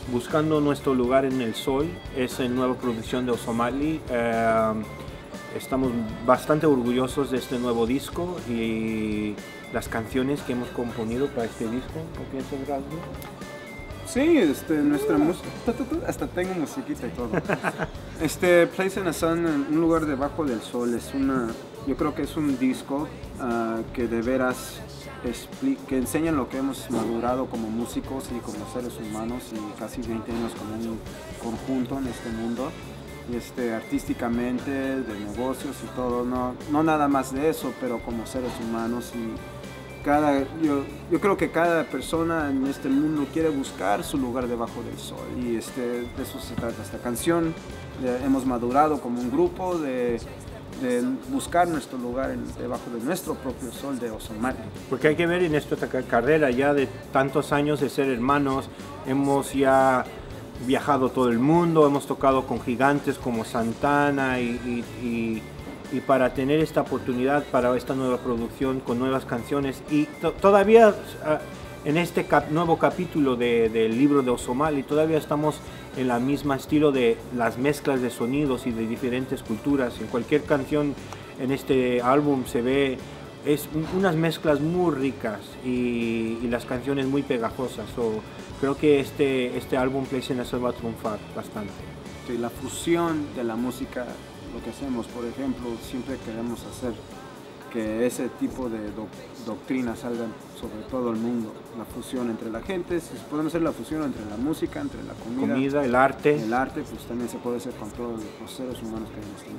Buscando nuestro lugar en el sol, es la nueva producción de Ozomatli. Estamos bastante orgullosos de este nuevo disco y las canciones que hemos componido para este disco. ¿Qué piensas, Rasmus? Sí, nuestra música, hasta tengo musiquita y todo. Place in the Sun, un lugar debajo del sol, yo creo que es un disco que de veras que enseña lo que hemos madurado como músicos y como seres humanos y casi 20 años como un conjunto en este mundo. Y artísticamente, de negocios y todo, no nada más de eso, pero como seres humanos y yo creo que cada persona en este mundo quiere buscar su lugar debajo del sol y de eso se trata esta canción. Hemos madurado como un grupo de buscar nuestro lugar debajo de nuestro propio sol de Ozomatli. Porque hay que ver en esta carrera ya de tantos años de ser hermanos, hemos ya viajado todo el mundo, hemos tocado con gigantes como Santana y para tener esta oportunidad para esta nueva producción con nuevas canciones y todavía en este nuevo capítulo del libro de Ozomatli todavía estamos en la misma estilo de las mezclas de sonidos y de diferentes culturas. En cualquier canción en este álbum se ve unas mezclas muy ricas y las canciones muy pegajosas. Creo que este álbum Place in the Sun va a triunfar bastante. Sí, la fusión de la música, lo que hacemos, por ejemplo, siempre queremos hacer que ese tipo de doctrina salga sobre todo el mundo, la fusión entre la gente, si podemos hacer la fusión entre la música, entre la comida, el arte, pues también se puede hacer con todos los seres humanos que hay en este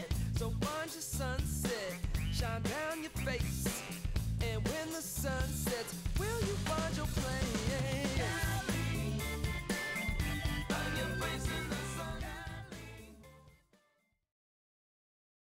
mundo.